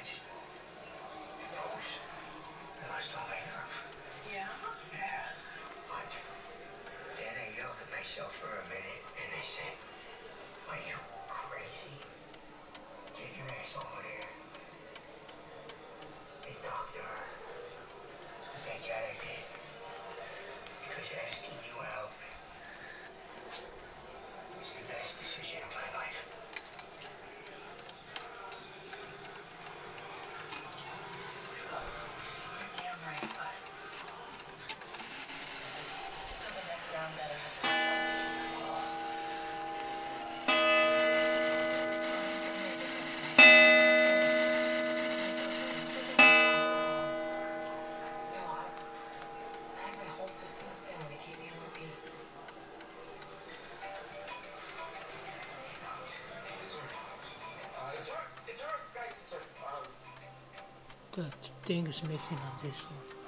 just froze. I lost all my nerve. Yeah? Yeah. Much. Then I yelled at myself for a minute, and I said, "Are you crazy? Get your ass over there." And talk to her. Thank God I did. Because asking you out was the best decision of my life. You're damn right, bud. So the next round better have to The thing is missing on this one.